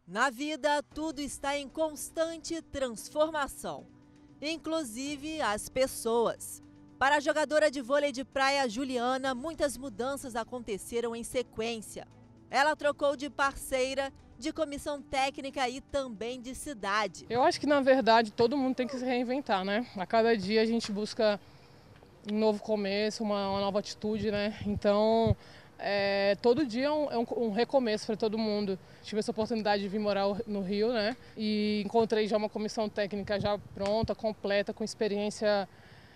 Na vida, tudo está em constante transformação, inclusive as pessoas. Para a jogadora de vôlei de praia Juliana, muitas mudanças aconteceram em sequência. Ela trocou de parceira, de comissão técnica e também de cidade. Eu acho que, na verdade, todo mundo tem que se reinventar, né? A cada dia a gente busca um novo começo, uma nova atitude, né? Então, todo dia é um recomeço para todo mundo. Tive essa oportunidade de vir morar no Rio, né? E encontrei já uma comissão técnica já pronta, completa, com experiência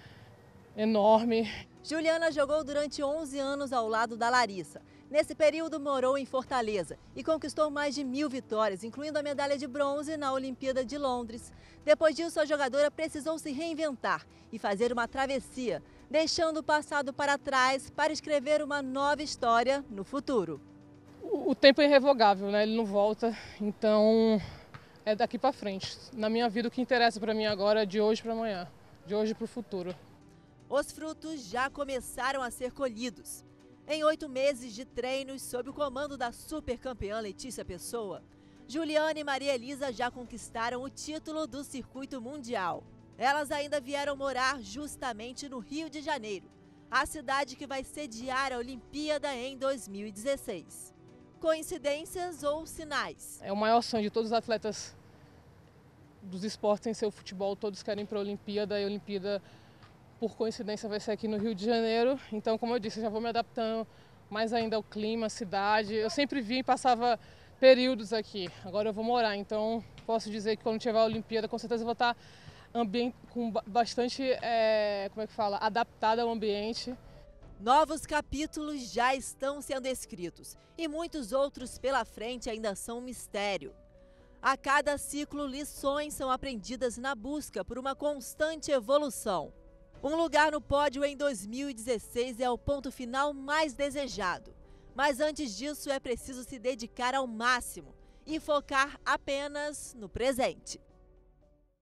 enorme. Juliana jogou durante 11 anos ao lado da Larissa. Nesse período morou em Fortaleza e conquistou mais de 1000 vitórias, incluindo a medalha de bronze na Olimpíada de Londres. Depois disso, a jogadora precisou se reinventar e fazer uma travessia, deixando o passado para trás para escrever uma nova história no futuro. O tempo é irrevogável, né? Ele não volta, então é daqui para frente. Na minha vida, o que interessa para mim agora é de hoje para amanhã, de hoje para o futuro. Os frutos já começaram a ser colhidos. Em 8 meses de treinos sob o comando da supercampeã Letícia Pessoa, Juliana e Maria Elisa já conquistaram o título do circuito mundial. Elas ainda vieram morar justamente no Rio de Janeiro, a cidade que vai sediar a Olimpíada em 2016. Coincidências ou sinais? É o maior sonho de todos os atletas dos esportes em seu futebol, todos querem ir para a Olimpíada e a Olimpíada, por coincidência, vai ser aqui no Rio de Janeiro. Então, como eu disse, eu já vou me adaptando mais ainda ao clima, à cidade. Eu sempre vim e passava períodos aqui. Agora eu vou morar, então posso dizer que quando tiver a Olimpíada, com certeza eu vou estar com bastante, adaptada ao ambiente. Novos capítulos já estão sendo escritos e muitos outros pela frente ainda são um mistério. A cada ciclo, lições são aprendidas na busca por uma constante evolução. Um lugar no pódio em 2016 é o ponto final mais desejado. Mas antes disso é preciso se dedicar ao máximo e focar apenas no presente.